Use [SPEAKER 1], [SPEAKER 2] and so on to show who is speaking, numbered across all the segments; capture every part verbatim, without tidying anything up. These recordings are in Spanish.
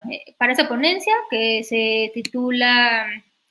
[SPEAKER 1] para esa ponencia que se titula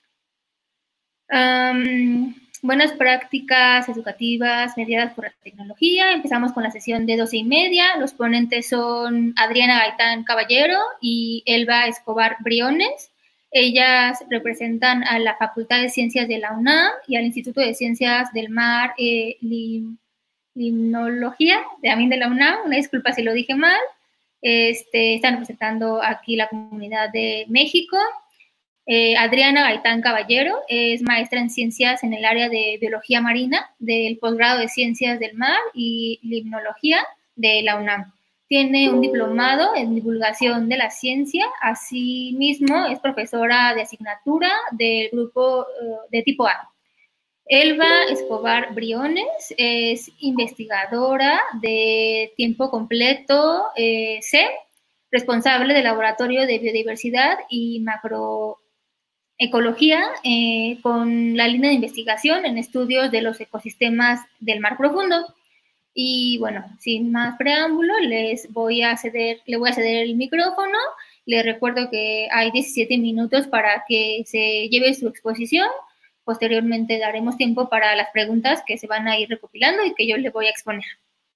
[SPEAKER 1] um, Buenas prácticas educativas mediadas por la tecnología. Empezamos con la sesión de doce y media. Los ponentes son Adriana Gaitán Caballero y Elba Escobar Briones. Ellas representan a la Facultad de Ciencias de la UNAM y al Instituto de Ciencias del Mar, eh, Lim, Limnología, también de la UNAM. Una disculpa si lo dije mal. Este, están representando aquí la comunidad de México. Eh, Adriana Gaitán Caballero es maestra en ciencias en el área de biología marina del posgrado de Ciencias del Mar y Limnología de la UNAM. Tiene un diplomado en divulgación de la ciencia, asimismo es profesora de asignatura del grupo uh, de tipo A. Elba Escobar Briones es investigadora de tiempo completo eh, C, responsable del Laboratorio de Biodiversidad y Macroecología eh, con la línea de investigación en estudios de los ecosistemas del mar profundo. Y bueno, sin más preámbulo, les voy a ceder, le voy a ceder el micrófono. Les recuerdo que hay diecisiete minutos para que se lleve su exposición. Posteriormente daremos tiempo para las preguntas que se van a ir recopilando y que yo les voy a exponer.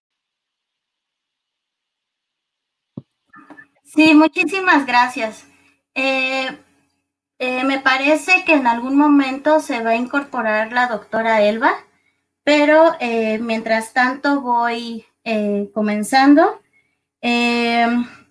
[SPEAKER 2] Sí, muchísimas gracias. Eh, eh, me parece que en algún momento se va a incorporar la doctora Elba, pero eh, mientras tanto voy eh, comenzando. Eh,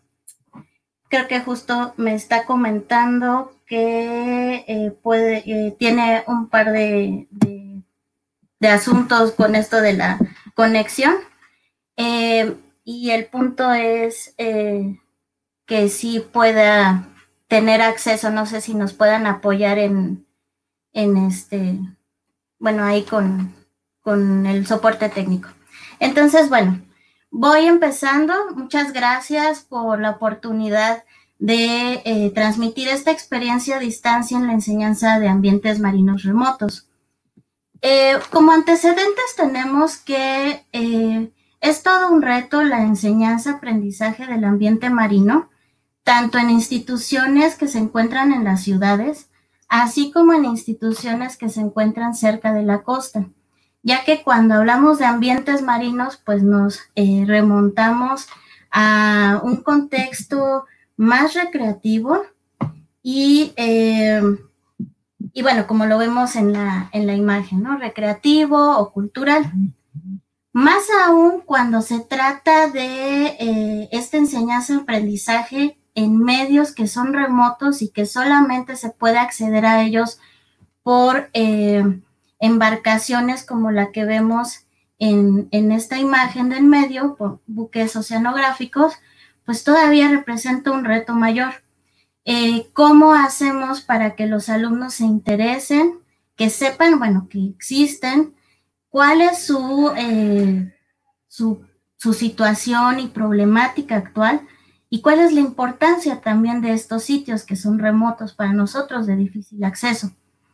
[SPEAKER 2] creo que justo me está comentando que eh, puede, eh, tiene un par de, de, de asuntos con esto de la conexión. Eh, y el punto es eh, que sí pueda tener acceso, no sé si nos puedan apoyar en, en este, bueno, ahí con, con el soporte técnico. Entonces, bueno, voy empezando. Muchas gracias por la oportunidad de eh, transmitir esta experiencia a distancia en la enseñanza de ambientes marinos remotos. Eh, como antecedentes tenemos que eh, es todo un reto la enseñanza-aprendizaje del ambiente marino, tanto en instituciones que se encuentran en las ciudades, así como en instituciones que se encuentran cerca de la costa, ya que cuando hablamos de ambientes marinos, pues nos eh, remontamos a un contexto más recreativo y, eh, y bueno, como lo vemos en la, en la imagen, ¿no? Recreativo o cultural. Más aún cuando se trata de eh, esta enseñanza-aprendizaje en medios que son remotos y que solamente se puede acceder a ellos por eh, embarcaciones como la que vemos en, en esta imagen del medio, por buques oceanográficos, pues todavía representa un reto mayor. Eh, ¿Cómo hacemos para que los alumnos se interesen, que sepan, bueno, que existen, cuál es su, eh, su, su situación y problemática actual y cuál es la importancia también de estos sitios que son remotos para nosotros de difícil acceso?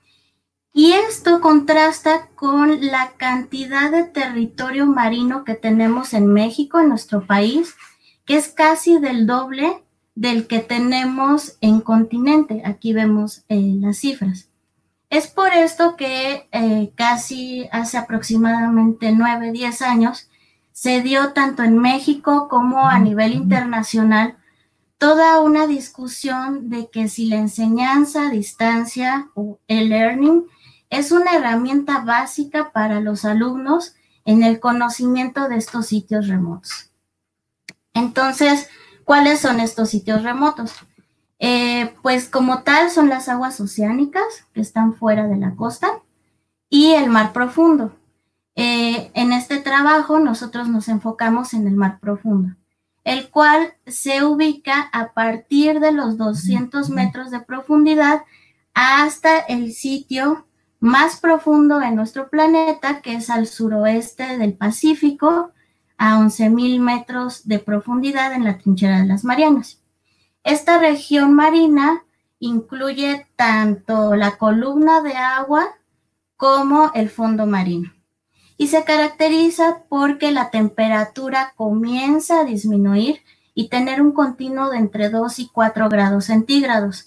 [SPEAKER 2] Y esto contrasta con la cantidad de territorio marino que tenemos en México, en nuestro país, que es casi del doble del que tenemos en continente. Aquí vemos eh, las cifras. Es por esto que eh, casi hace aproximadamente nueve, diez años se dio tanto en México como a nivel internacional toda una discusión de que si la enseñanza a distancia o e-learning es una herramienta básica para los alumnos en el conocimiento de estos sitios remotos. Entonces, ¿cuáles son estos sitios remotos? Eh, pues como tal son las aguas oceánicas que están fuera de la costa y el mar profundo. Eh, en este trabajo nosotros nos enfocamos en el mar profundo, el cual se ubica a partir de los doscientos metros de profundidad hasta el sitio más profundo en nuestro planeta, que es al suroeste del Pacífico, a once mil metros de profundidad en la trinchera de las Marianas. Esta región marina incluye tanto la columna de agua como el fondo marino y se caracteriza porque la temperatura comienza a disminuir y tener un continuo de entre dos y cuatro grados centígrados.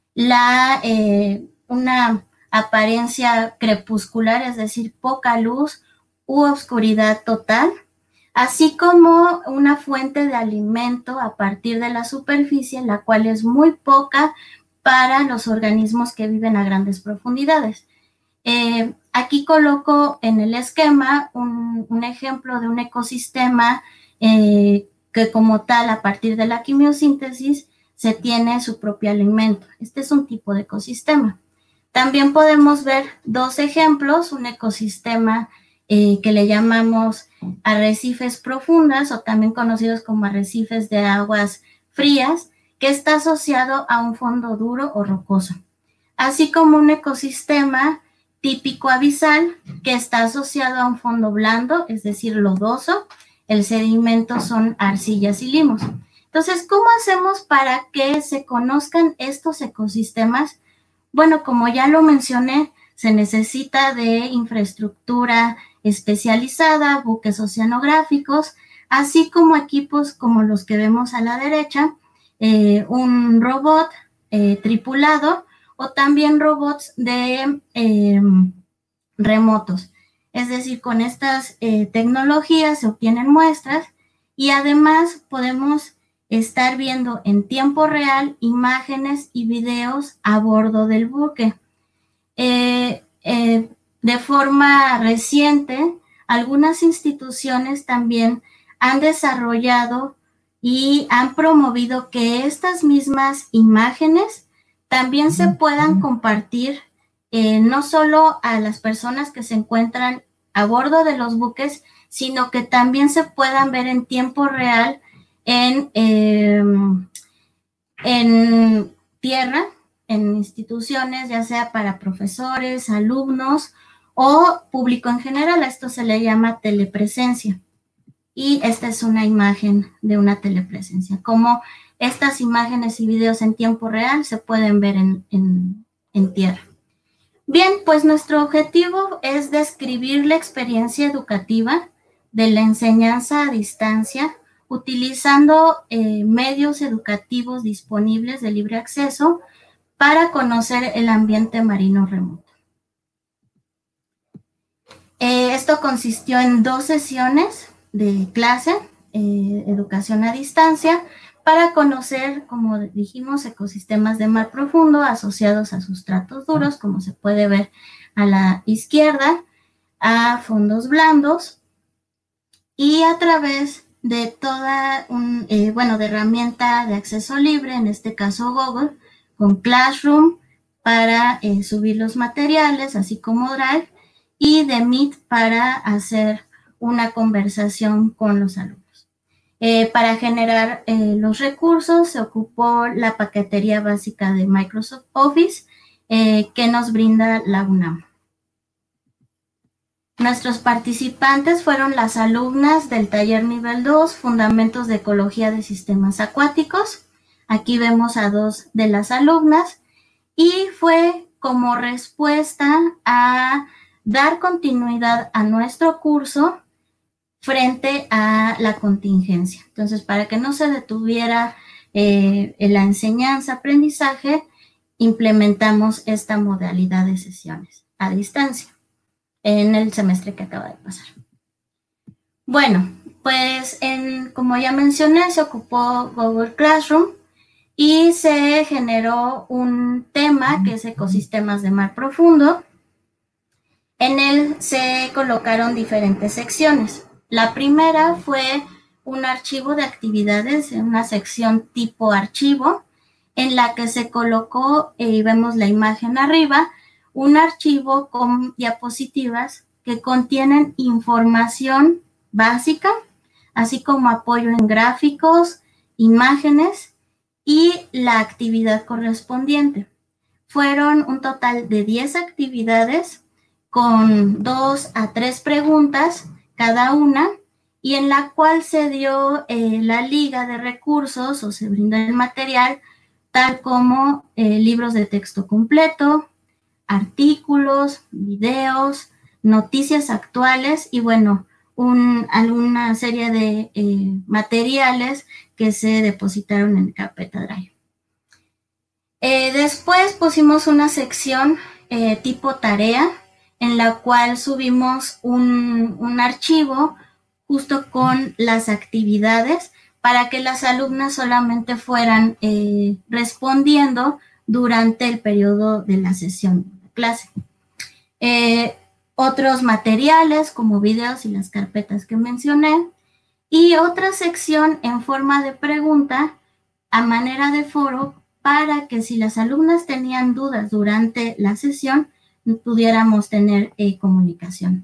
[SPEAKER 2] La, eh, una apariencia crepuscular, es decir, poca luz u oscuridad total, así como una fuente de alimento a partir de la superficie, la cual es muy poca para los organismos que viven a grandes profundidades. Eh, aquí coloco en el esquema un, un ejemplo de un ecosistema eh, que como tal, a partir de la quimiosíntesis, se tiene su propio alimento. Este es un tipo de ecosistema. También podemos ver dos ejemplos, un ecosistema eh, que le llamamos arrecifes profundas o también conocidos como arrecifes de aguas frías, que está asociado a un fondo duro o rocoso, así como un ecosistema típico abisal que está asociado a un fondo blando, es decir, lodoso. El sedimento son arcillas y limos. Entonces, ¿cómo hacemos para que se conozcan estos ecosistemas? Bueno, como ya lo mencioné, se necesita de infraestructura especializada, buques oceanográficos, así como equipos como los que vemos a la derecha, eh, un robot eh, tripulado o también robots de eh, remotos. Es decir, con estas eh, tecnologías se obtienen muestras y además podemos estar viendo en tiempo real imágenes y videos a bordo del buque. Eh, eh, de forma reciente, algunas instituciones también han desarrollado y han promovido que estas mismas imágenes también se puedan compartir eh, no solo a las personas que se encuentran a bordo de los buques, sino que también se puedan ver en tiempo real en, eh, en tierra, en instituciones, ya sea para profesores, alumnos o público en general. A esto se le llama telepresencia. Y esta es una imagen de una telepresencia. Como estas imágenes y videos en tiempo real se pueden ver en, en, en tierra. Bien, pues nuestro objetivo es describir la experiencia educativa de la enseñanza a distancia utilizando eh, medios educativos disponibles de libre acceso para conocer el ambiente marino remoto. Eh, esto consistió en dos sesiones de clase, eh, educación a distancia, para conocer, como dijimos, ecosistemas de mar profundo asociados a sustratos duros, como se puede ver a la izquierda, a fondos blandos, y a través de toda un, eh, bueno, de herramienta de acceso libre, en este caso Google, con Classroom para eh, subir los materiales, así como Drive, y de Meet para hacer una conversación con los alumnos. Eh, para generar eh, los recursos se ocupó la paquetería básica de Microsoft Office eh, que nos brinda la UNAM. Nuestros participantes fueron las alumnas del taller nivel dos, Fundamentos de Ecología de Sistemas Acuáticos. Aquí vemos a dos de las alumnas y fue como respuesta a dar continuidad a nuestro curso frente a la contingencia. Entonces, para que no se detuviera eh, la enseñanza-aprendizaje, implementamos esta modalidad de sesiones a distancia en el semestre que acaba de pasar. Bueno, pues en, como ya mencioné, se ocupó Google Classroom y se generó un tema que es ecosistemas de mar profundo. En él se colocaron diferentes secciones. La primera fue un archivo de actividades, una sección tipo archivo, en la que se colocó, y eh, vemos la imagen arriba, un archivo con diapositivas que contienen información básica, así como apoyo en gráficos, imágenes y la actividad correspondiente. Fueron un total de diez actividades con dos a tres preguntas cada una, y en la cual se dio eh, la liga de recursos o se brindó el material, tal como eh, libros de texto completo, artículos, videos, noticias actuales y, bueno, un, alguna serie de eh, materiales que se depositaron en Carpeta Drive. Eh, después pusimos una sección eh, tipo tarea, en la cual subimos un, un archivo justo con las actividades para que las alumnas solamente fueran eh, respondiendo durante el periodo de la sesión de clase. Eh, otros materiales como videos y las carpetas que mencioné, y otra sección en forma de pregunta a manera de foro para que si las alumnas tenían dudas durante la sesión, pudiéramos tener eh, comunicación.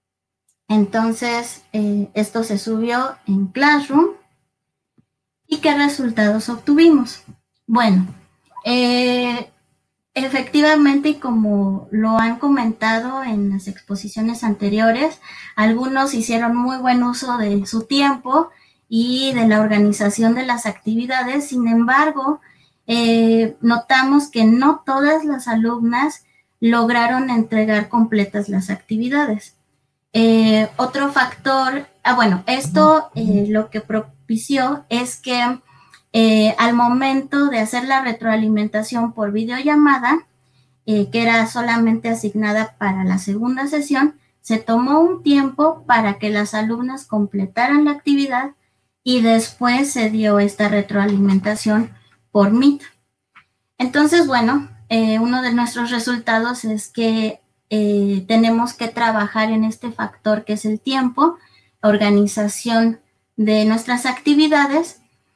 [SPEAKER 2] Entonces, eh, esto se subió en Classroom. ¿Y qué resultados obtuvimos? Bueno, eh, efectivamente, y como lo han comentado en las exposiciones anteriores, algunos hicieron muy buen uso de su tiempo y de la organización de las actividades. Sin embargo, eh, notamos que no todas las alumnas lograron entregar completas las actividades. Eh, otro factor, ah, bueno, esto eh, lo que propició es que eh, al momento de hacer la retroalimentación por videollamada, eh, que era solamente asignada para la segunda sesión, se tomó un tiempo para que las alumnas completaran la actividad y después se dio esta retroalimentación por Meet. Entonces, bueno, eh, uno de nuestros resultados es que eh, tenemos que trabajar en este factor que es el tiempo, organización de nuestras actividades.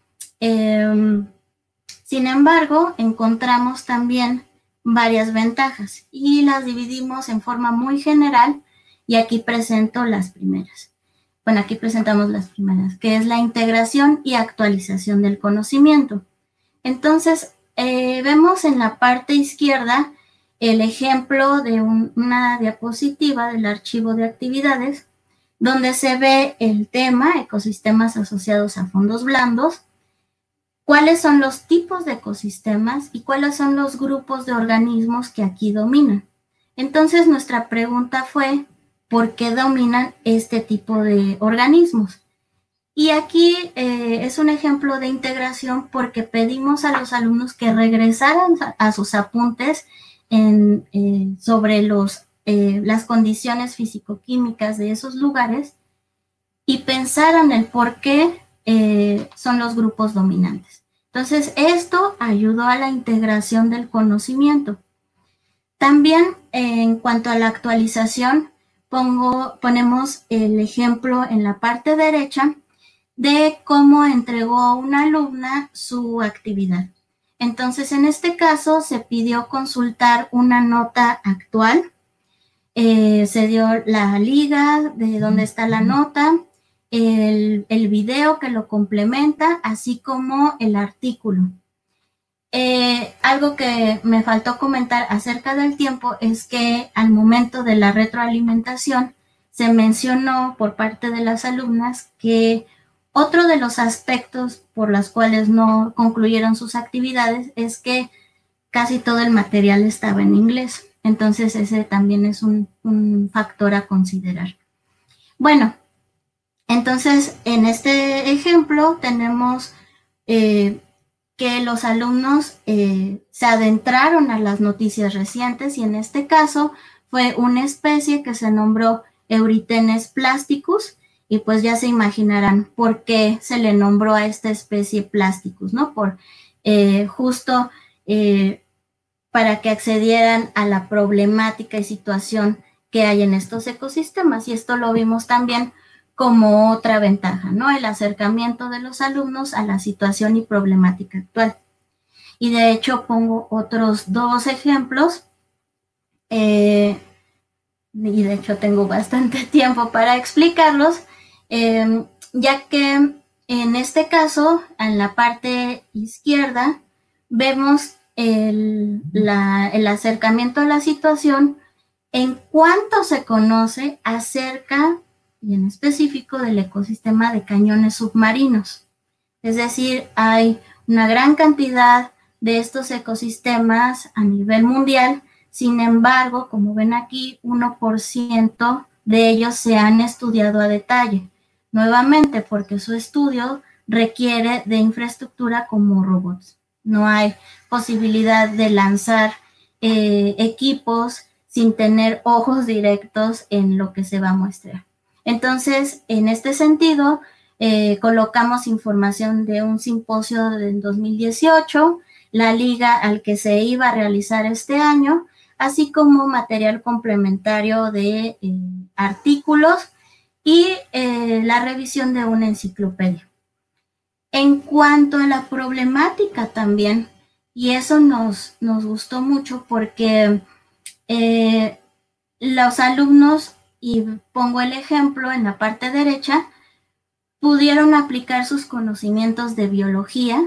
[SPEAKER 2] Eh, sin embargo, encontramos también varias ventajas y las dividimos en forma muy general y aquí presento las primeras. Bueno, aquí presentamos las primeras, que es la integración y actualización del conocimiento. Entonces, eh, vemos en la parte izquierda el ejemplo de un, una diapositiva del archivo de actividades, donde se ve el tema, ecosistemas asociados a fondos blandos, cuáles son los tipos de ecosistemas y cuáles son los grupos de organismos que aquí dominan. Entonces, nuestra pregunta fue, ¿por qué dominan este tipo de organismos? Y aquí eh, es un ejemplo de integración porque pedimos a los alumnos que regresaran a, a sus apuntes en, eh, sobre los, eh, las condiciones físico-químicas de esos lugares y pensaran el por qué eh, son los grupos dominantes. Entonces, esto ayudó a la integración del conocimiento. También, eh, en cuanto a la actualización, pongo, ponemos el ejemplo en la parte derecha de cómo entregó una alumna su actividad. Entonces, en este caso, se pidió consultar una nota actual. Eh, se dio la liga de dónde está la nota, el, el video que lo complementa, así como el artículo. Eh, algo que me faltó comentar acerca del tiempo es que al momento de la retroalimentación se mencionó por parte de las alumnas que otro de los aspectos por los cuales no concluyeron sus actividades es que casi todo el material estaba en inglés. Entonces ese también es un, un factor a considerar. Bueno, entonces en este ejemplo tenemos eh, que los alumnos eh, se adentraron a las noticias recientes y en este caso fue una especie que se nombró Euritenes plasticus y pues ya se imaginarán por qué se le nombró a esta especie plasticus, ¿no? Por eh, justo eh, para que accedieran a la problemática y situación que hay en estos ecosistemas y esto lo vimos también como otra ventaja, ¿no? El acercamiento de los alumnos a la situación y problemática actual. Y de hecho pongo otros dos ejemplos, eh, y de hecho tengo bastante tiempo para explicarlos, eh, ya que en este caso, en la parte izquierda, vemos el, la, el acercamiento a la situación en cuanto se conoce acerca y en específico del ecosistema de cañones submarinos. Es decir, hay una gran cantidad de estos ecosistemas a nivel mundial, sin embargo, como ven aquí, uno por ciento de ellos se han estudiado a detalle, nuevamente porque su estudio requiere de infraestructura como robots. No hay posibilidad de lanzar eh, equipos sin tener ojos directos en lo que se va a muestrear. Entonces, en este sentido, eh, colocamos información de un simposio del dos mil dieciocho, la liga al que se iba a realizar este año, así como material complementario de eh, artículos y eh, la revisión de una enciclopedia. En cuanto a la problemática también, y eso nos, nos gustó mucho porque eh, los alumnos, y pongo el ejemplo en la parte derecha, pudieron aplicar sus conocimientos de biología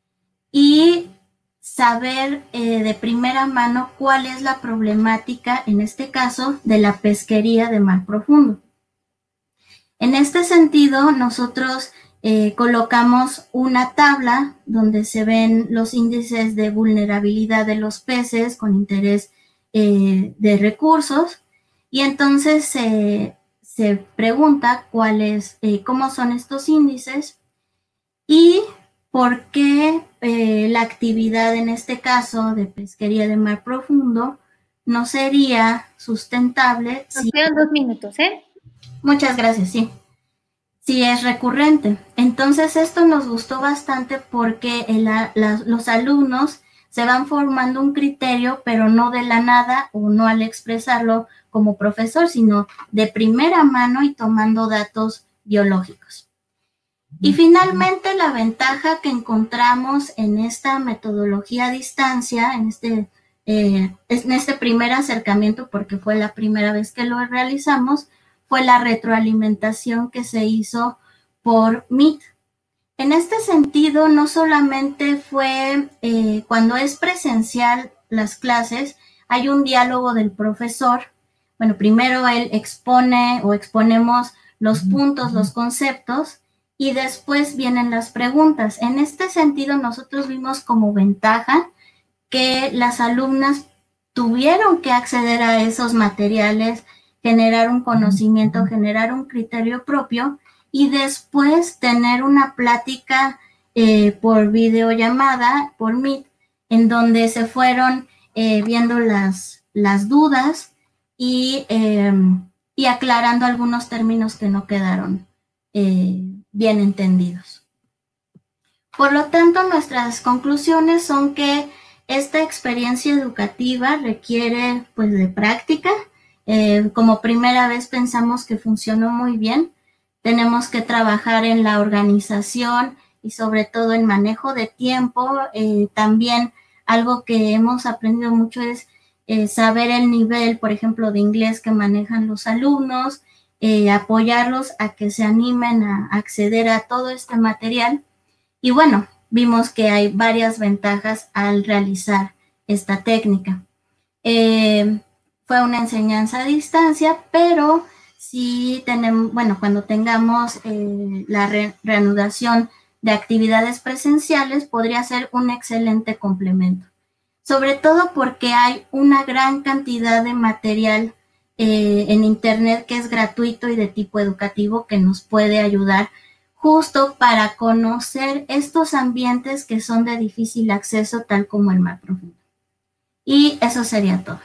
[SPEAKER 2] y saber eh, de primera mano cuál es la problemática, en este caso, de la pesquería de mar profundo. En este sentido, nosotros eh, colocamos una tabla donde se ven los índices de vulnerabilidad de los peces con interés eh, de recursos, y entonces se... Eh, se pregunta cuáles, eh, cómo son estos índices y por qué eh, la actividad en este caso de pesquería de mar profundo no sería sustentable.
[SPEAKER 1] Nos si quedan dos minutos, ¿eh?
[SPEAKER 2] Muchas gracias, sí. Si es recurrente. Entonces esto nos gustó bastante porque el, la, los alumnos se van formando un criterio, pero no de la nada o no al expresarlo como profesor, sino de primera mano y tomando datos biológicos. Y finalmente, la ventaja que encontramos en esta metodología a distancia, en este, eh, en este primer acercamiento, porque fue la primera vez que lo realizamos, fue la retroalimentación que se hizo por Meet. En este sentido, no solamente fue eh, cuando es presencial las clases, hay un diálogo del profesor. Bueno, primero él expone o exponemos los puntos, los conceptos, y después vienen las preguntas. En este sentido, nosotros vimos como ventaja que las alumnas tuvieron que acceder a esos materiales, generar un conocimiento, generar un criterio propio, y después tener una plática eh, por videollamada, por Meet, en donde se fueron eh, viendo las, las dudas y, eh, y aclarando algunos términos que no quedaron eh, bien entendidos. Por lo tanto, nuestras conclusiones son que esta experiencia educativa requiere pues de práctica. Eh, como primera vez pensamos que funcionó muy bien. Tenemos que trabajar en la organización y sobre todo en manejo de tiempo. Eh, también algo que hemos aprendido mucho es eh, saber el nivel, por ejemplo, de inglés que manejan los alumnos, eh, apoyarlos a que se animen a acceder a todo este material. Y bueno, vimos que hay varias ventajas al realizar esta técnica. Eh, fue una enseñanza a distancia, pero sí tenemos, bueno, cuando tengamos eh, la re reanudación de actividades presenciales, podría ser un excelente complemento. Sobre todo porque hay una gran cantidad de material eh, en internet que es gratuito y de tipo educativo que nos puede ayudar justo para conocer estos ambientes que son de difícil acceso, tal como el mar profundo. Y eso sería todo.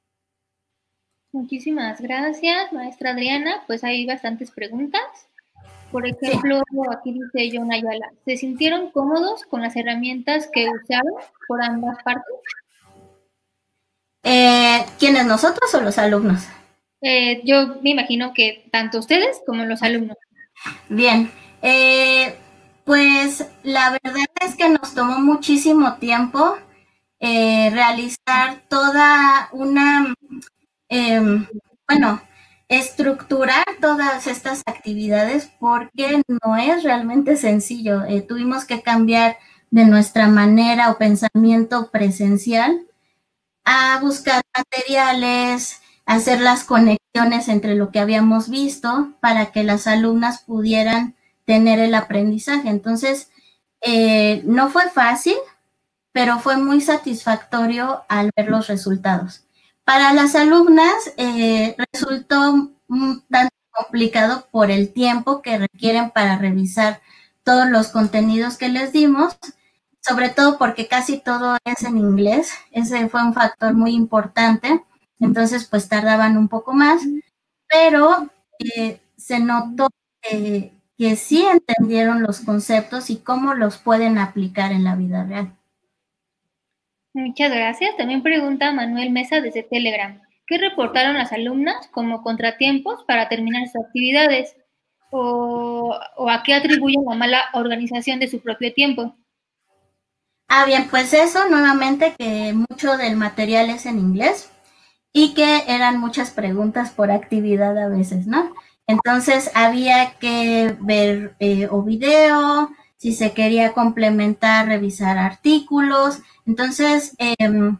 [SPEAKER 1] Muchísimas gracias, maestra Adriana. Pues hay bastantes preguntas. Por ejemplo, sí. Aquí dice John Ayala, ¿se sintieron cómodos con las herramientas que usaron por ambas partes?
[SPEAKER 2] Eh, ¿Quiénes, nosotros o los alumnos?
[SPEAKER 1] Eh, yo me imagino que tanto ustedes como los alumnos.
[SPEAKER 2] Bien, eh, pues la verdad es que nos tomó muchísimo tiempo eh, realizar toda una, eh, bueno, estructurar todas estas actividades porque no es realmente sencillo. Eh, tuvimos que cambiar de nuestra manera o pensamiento presencial a buscar materiales, hacer las conexiones entre lo que habíamos visto para que las alumnas pudieran tener el aprendizaje. Entonces, eh, no fue fácil, pero fue muy satisfactorio al ver los resultados. Para las alumnas eh, resultó un tanto complicado por el tiempo que requieren para revisar todos los contenidos que les dimos, sobre todo porque casi todo es en inglés. Ese fue un factor muy importante, entonces pues tardaban un poco más, pero eh, se notó eh, que sí entendieron los conceptos y cómo los pueden aplicar en la vida real.
[SPEAKER 1] Muchas gracias. También pregunta Manuel Mesa desde Telegram. ¿Qué reportaron las alumnas como contratiempos para terminar sus actividades? ¿O, o a qué atribuyen la mala organización de su propio tiempo?
[SPEAKER 2] Ah, bien, pues eso, nuevamente, que mucho del material es en inglés y que eran muchas preguntas por actividad a veces, ¿no? Entonces había que ver eh, o video, si se quería complementar, revisar artículos. Entonces, eh,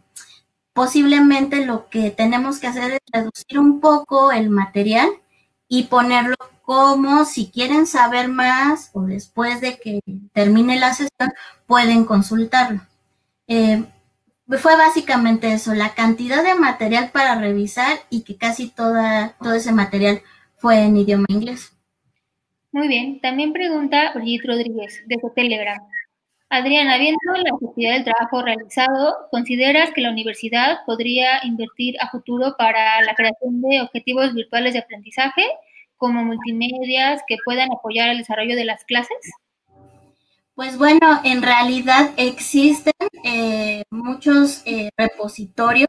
[SPEAKER 2] posiblemente lo que tenemos que hacer es reducir un poco el material y ponerlo como si quieren saber más o después de que termine la sesión, pueden consultarlo. Eh, fue básicamente eso, la cantidad de material para revisar y que casi toda, todo ese material fue en idioma inglés.
[SPEAKER 1] Muy bien. También pregunta Brigitte Rodríguez desde Telegram. Adriana, viendo la necesidad del trabajo realizado, ¿consideras que la universidad podría invertir a futuro para la creación de objetivos virtuales de aprendizaje, como multimedias que puedan apoyar el desarrollo de las clases?
[SPEAKER 2] Pues bueno, en realidad existen eh, muchos eh, repositorios.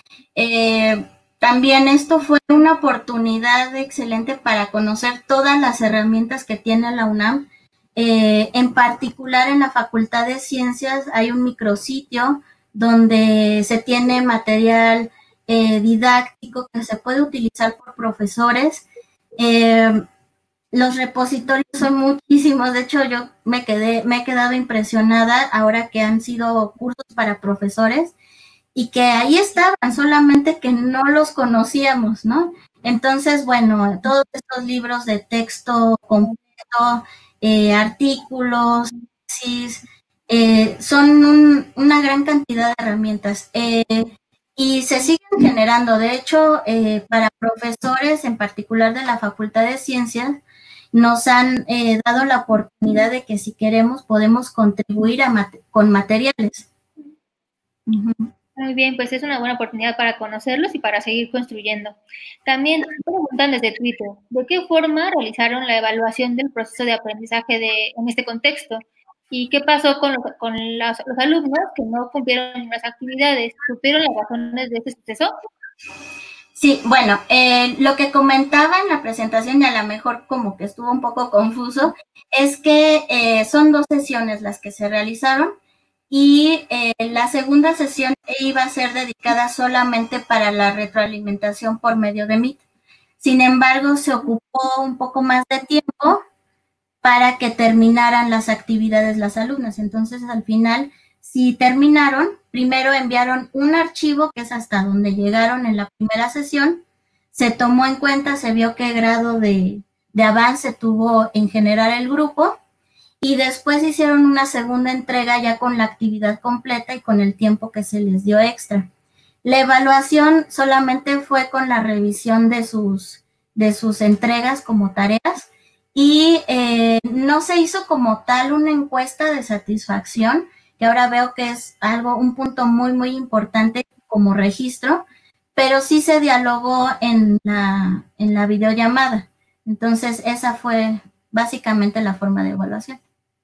[SPEAKER 2] Eh, también esto fue una oportunidad excelente para conocer todas las herramientas que tiene la UNAM. Eh, en particular en la Facultad de Ciencias hay un micrositio donde se tiene material eh, didáctico que se puede utilizar por profesores. Eh, los repositorios son muchísimos, de hecho yo me quedé, me he quedado impresionada ahora que han sido cursos para profesores y que ahí estaban, solamente que no los conocíamos, ¿no? Entonces, bueno, todos estos libros de texto completo, eh, artículos, tesis, eh, son un, una gran cantidad de herramientas. Eh, y se siguen generando, de hecho, eh, para profesores, en particular de la Facultad de Ciencias, nos han eh, dado la oportunidad de que si queremos podemos contribuir a mat con materiales. Uh-huh.
[SPEAKER 1] Muy bien, pues es una buena oportunidad para conocerlos y para seguir construyendo. También preguntan desde Twitter, ¿de qué forma realizaron la evaluación del proceso de aprendizaje de, en este contexto? ¿Y qué pasó con, los, con los, los alumnos que no cumplieron las actividades? ¿Supieron las razones de este suceso?
[SPEAKER 2] Sí, bueno, eh, lo que comentaba en la presentación y a lo mejor como que estuvo un poco confuso, es que eh, son dos sesiones las que se realizaron y eh, la segunda sesión iba a ser dedicada solamente para la retroalimentación por medio de Meet. Sin embargo, se ocupó un poco más de tiempo para que terminaran las actividades las alumnas. Entonces, al final, si terminaron, primero enviaron un archivo, que es hasta donde llegaron en la primera sesión, se tomó en cuenta, se vio qué grado de, de avance tuvo en generar el grupo, y después hicieron una segunda entrega ya con la actividad completa y con el tiempo que se les dio extra. La evaluación solamente fue con la revisión de sus, de sus entregas como tareas, y eh, no se hizo como tal una encuesta de satisfacción, que ahora veo que es algo, un punto muy, muy importante como registro, pero sí se dialogó en la, en la videollamada. Entonces, esa fue básicamente la forma de evaluación.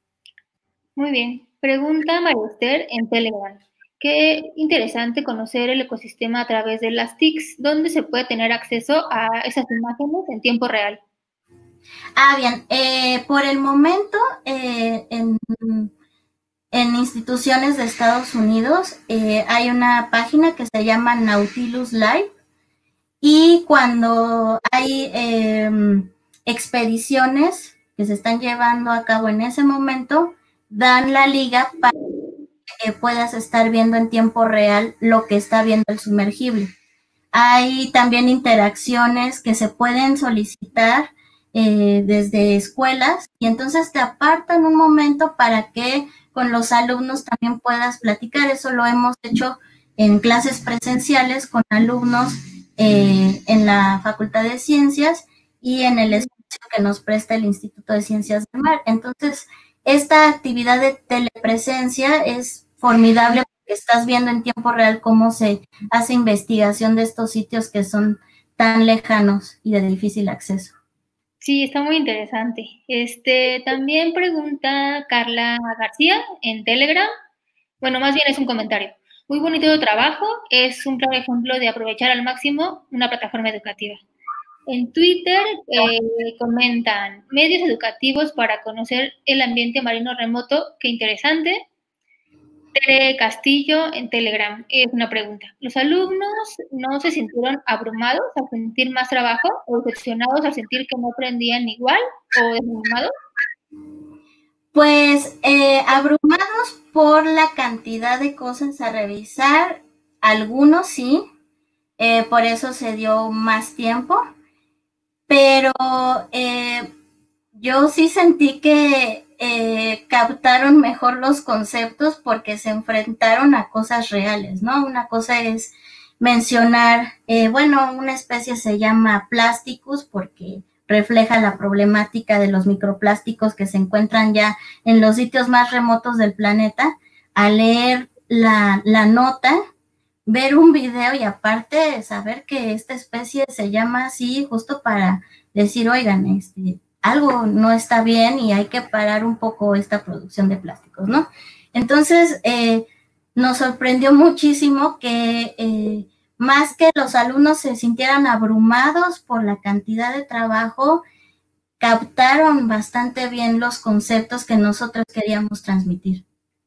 [SPEAKER 1] Muy bien. Pregunta María Esther en Telegram. Qué interesante conocer el ecosistema a través de las T I Cs, donde se puede tener acceso a esas imágenes en tiempo real.
[SPEAKER 2] Ah, bien. Eh, por el momento, eh, en, en instituciones de Estados Unidos eh, hay una página que se llama Nautilus Live, y cuando hay eh, expediciones que se están llevando a cabo en ese momento, dan la liga para que puedas estar viendo en tiempo real lo que está viendo el sumergible. Hay también interacciones que se pueden solicitar eh, desde escuelas, y entonces te apartan un momento para que con los alumnos también puedas platicar. Eso lo hemos hecho en clases presenciales con alumnos eh, en la Facultad de Ciencias y en el espacio que nos presta el Instituto de Ciencias del Mar. Entonces, esta actividad de telepresencia es formidable porque estás viendo en tiempo real cómo se hace investigación de estos sitios que son tan lejanos y de difícil acceso.
[SPEAKER 1] Sí, está muy interesante. Este, también pregunta Carla García en Telegram. Bueno, más bien es un comentario. Muy bonito tu trabajo, es un claro ejemplo de aprovechar al máximo una plataforma educativa. En Twitter eh, comentan, medios educativos para conocer el ambiente marino remoto, qué interesante. Tere Castillo en Telegram, es una pregunta. ¿Los alumnos no se sintieron abrumados al sentir más trabajo o decepcionados al sentir que no aprendían igual o desanimados?
[SPEAKER 2] Pues eh, abrumados por la cantidad de cosas a revisar, algunos sí, eh, por eso se dio más tiempo, pero eh, yo sí sentí que eh, captaron mejor los conceptos porque se enfrentaron a cosas reales, ¿no? Una cosa es mencionar, eh, bueno, una especie se llama plásticos porque refleja la problemática de los microplásticos que se encuentran ya en los sitios más remotos del planeta. Al leer la, la nota, ver un video y aparte saber que esta especie se llama así justo para decir, oigan, este, algo no está bien y hay que parar un poco esta producción de plásticos, ¿no? Entonces, eh, nos sorprendió muchísimo que eh, más que los alumnos se sintieran abrumados por la cantidad de trabajo, captaron bastante bien los conceptos que nosotros queríamos transmitir.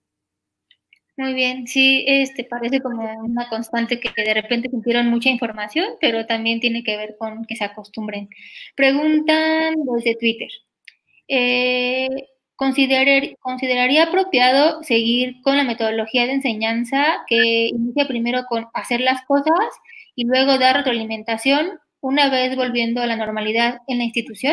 [SPEAKER 1] Muy bien, sí, este parece como una constante que de repente sintieron mucha información, pero también tiene que ver con que se acostumbren. Preguntan desde Twitter. Eh, considerar, ¿Consideraría apropiado seguir con la metodología de enseñanza que inicia primero con hacer las cosas y luego dar retroalimentación una vez volviendo a la normalidad en la institución?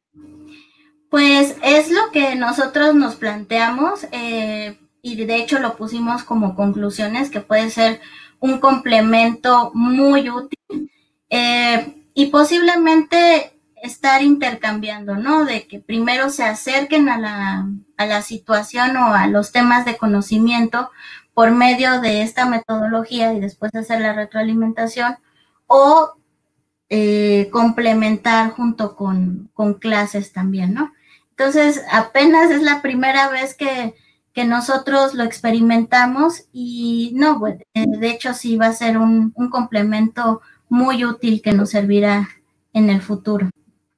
[SPEAKER 2] Pues es lo que nosotros nos planteamos eh, y de hecho lo pusimos como conclusiones, que puede ser un complemento muy útil eh, y posiblemente estar intercambiando, ¿no? De que primero se acerquen a la, a la situación o a los temas de conocimiento por medio de esta metodología y después hacer la retroalimentación o eh, complementar junto con, con clases también, ¿no? Entonces, apenas es la primera vez que, que nosotros lo experimentamos y no, pues, de hecho sí va a ser un, un complemento muy útil que nos servirá en el futuro.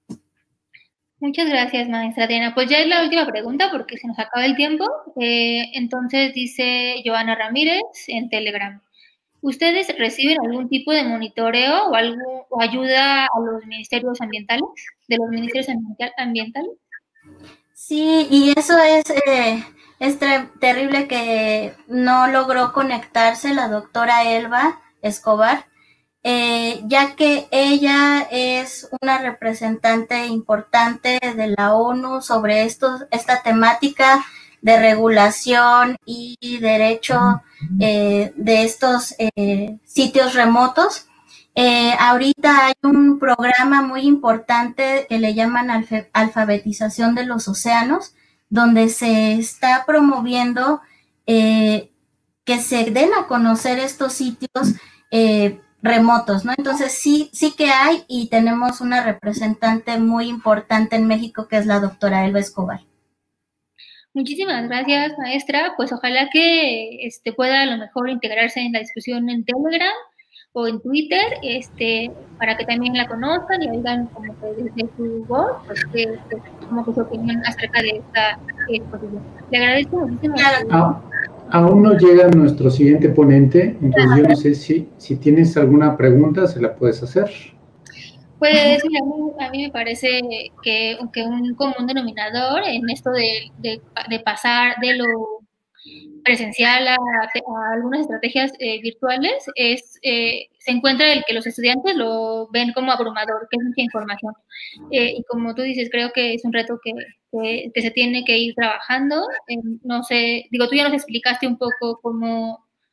[SPEAKER 1] Muchas gracias, maestra Diana. Pues ya es la última pregunta porque se nos acaba el tiempo. Eh, entonces dice Joana Ramírez en Telegram. ¿Ustedes reciben algún tipo de monitoreo o, algo, o ayuda a los ministerios ambientales, de los ministerios ambientales?
[SPEAKER 2] Sí, y eso es, eh, es terrible que no logró conectarse la doctora Elba Escobar, eh, ya que ella es una representante importante de la ONU sobre esto, esta temática de regulación y derecho eh, de estos eh, sitios remotos. Eh, ahorita hay un programa muy importante que le llaman alfe, alfabetización de los océanos, donde se está promoviendo eh, que se den a conocer estos sitios eh, remotos, ¿no? Entonces sí, sí que hay y tenemos una representante muy importante en México que es la doctora Elba Escobar.
[SPEAKER 1] Muchísimas gracias, maestra. Pues ojalá que este, pueda a lo mejor integrarse en la discusión en Telegram o en Twitter, este, para que también la conozcan y oigan como que desde su voz, pues que, que, como que su opinión acerca de esta exposición. Le agradezco muchísimo.
[SPEAKER 2] Claro.
[SPEAKER 3] Ah, aún no llega nuestro siguiente ponente, entonces yo no sé si, si tienes alguna pregunta, se la puedes hacer.
[SPEAKER 1] Pues mira, a mí, a mí me parece que, que un común denominador en esto de, de, de pasar de lo presencial a, a algunas estrategias eh, virtuales es eh, se encuentra el que los estudiantes lo ven como abrumador, que es mucha información. Eh, y como tú dices, creo que es un reto que, que, que se tiene que ir trabajando. Eh, no sé, digo, tú ya nos explicaste un poco cómo,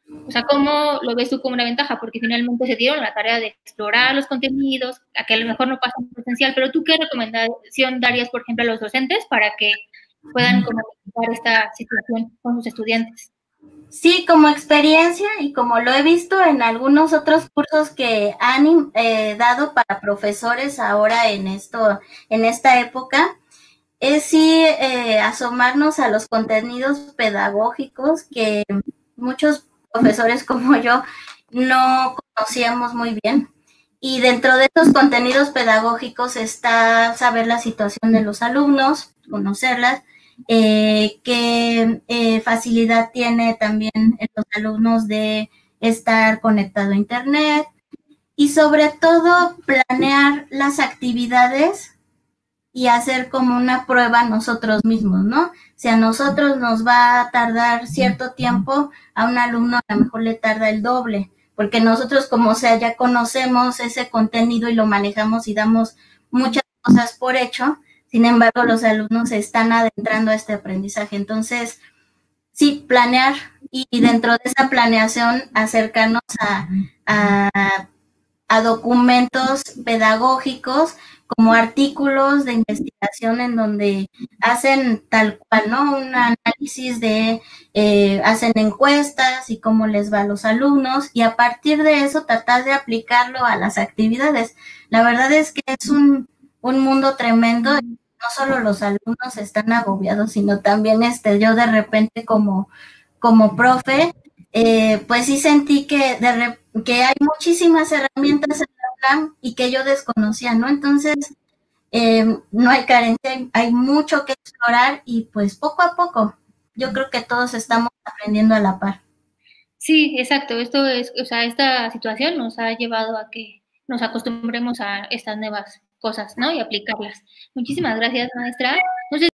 [SPEAKER 1] O sea, ¿cómo lo ves tú como una ventaja? Porque finalmente se dieron la tarea de explorar los contenidos, a que a lo mejor no pasa en presencial, pero ¿tú qué recomendación darías, por ejemplo, a los docentes para que puedan comunicar esta situación con sus estudiantes?
[SPEAKER 2] Sí, como experiencia y como lo he visto en algunos otros cursos que han eh, dado para profesores ahora en esto, en esta época, es sí eh, asomarnos a los contenidos pedagógicos que muchos profesores como yo no conocíamos muy bien. Y dentro de estos contenidos pedagógicos está saber la situación de los alumnos, conocerlas, eh, qué eh, facilidad tiene también los alumnos de estar conectado a Internet y sobre todo planear las actividades y hacer como una prueba nosotros mismos, ¿no? Si a nosotros nos va a tardar cierto tiempo, a un alumno a lo mejor le tarda el doble, porque nosotros como sea ya conocemos ese contenido y lo manejamos y damos muchas cosas por hecho, sin embargo los alumnos se están adentrando a este aprendizaje. Entonces, sí, planear y dentro de esa planeación acercarnos a, a, a documentos pedagógicos como artículos de investigación en donde hacen tal cual, ¿no? Un análisis de, eh, hacen encuestas y cómo les va a los alumnos y a partir de eso tratar de aplicarlo a las actividades. La verdad es que es un, un mundo tremendo. No solo los alumnos están agobiados, sino también este, yo de repente como, como profe, eh, pues sí sentí que, de, que hay muchísimas herramientas en la UNAM y que yo desconocía, ¿no? Entonces, eh, no hay carencia, hay mucho que explorar y pues poco a poco, yo creo que todos estamos aprendiendo a la par.
[SPEAKER 1] Sí, exacto. Esto es, o sea, esta situación nos ha llevado a que nos acostumbremos a estas nuevas cosas, ¿no? Y aplicarlas. Muchísimas gracias, maestra. No sé